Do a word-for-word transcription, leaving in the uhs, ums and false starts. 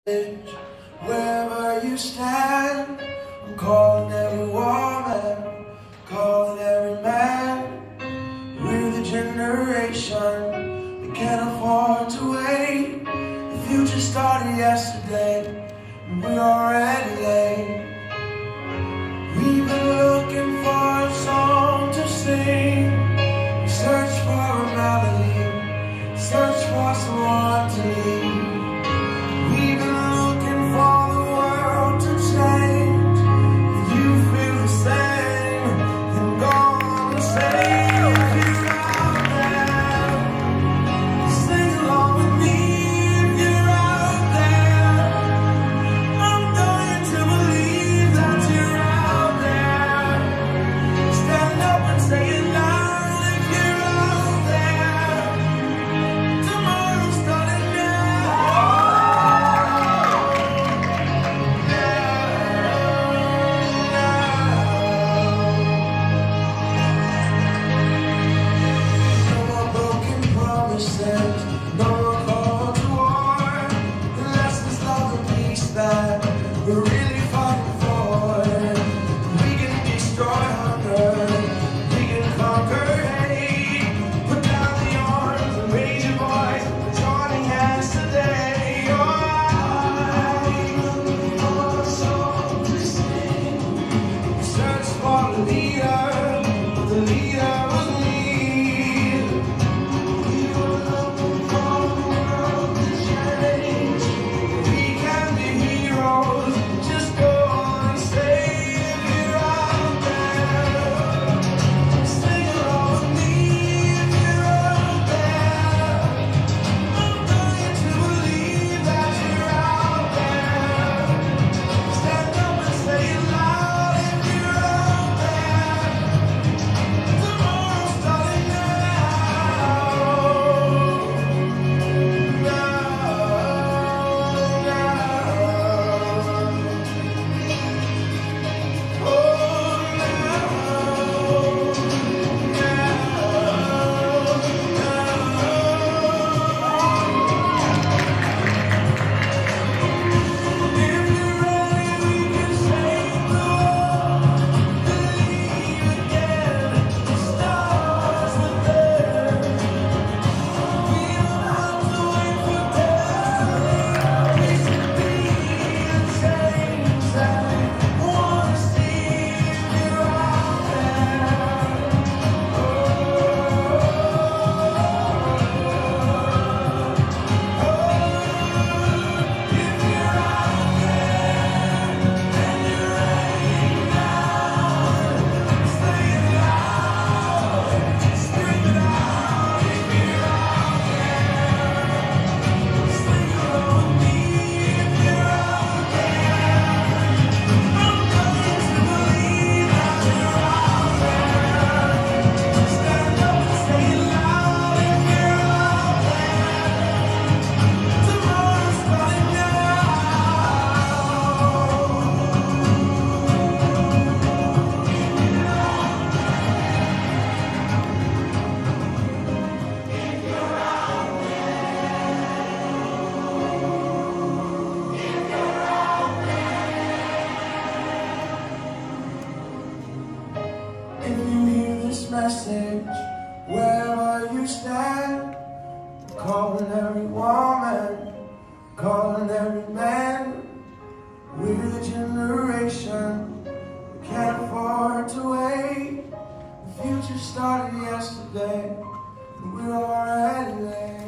Wherever you stand, I'm calling every woman, calling every man. We're the generation that can't afford to wait. The future started yesterday, and we're already late. We've been looking for a song to sing, search for a melody, search for someone to lead. We've been looking for the world to change. If you feel the same, then go on and say, if you're out there, sing along with me. If you're out there, I'm going to believe that you're out there. Stand up and say it loud. If you're out there, tomorrow's starting now. No more call to war. The lessons, love, and peace that we're really fighting for. We can destroy hunger, we can conquer hate. Put down the arms and raise your voice, joining hands today. Oh, I'm looking for a song to sing. Search for the leader, but the leader was me. Message, wherever you stand, calling every woman, calling every man. We're the generation that can't afford to wait. The future started yesterday, and we're already late.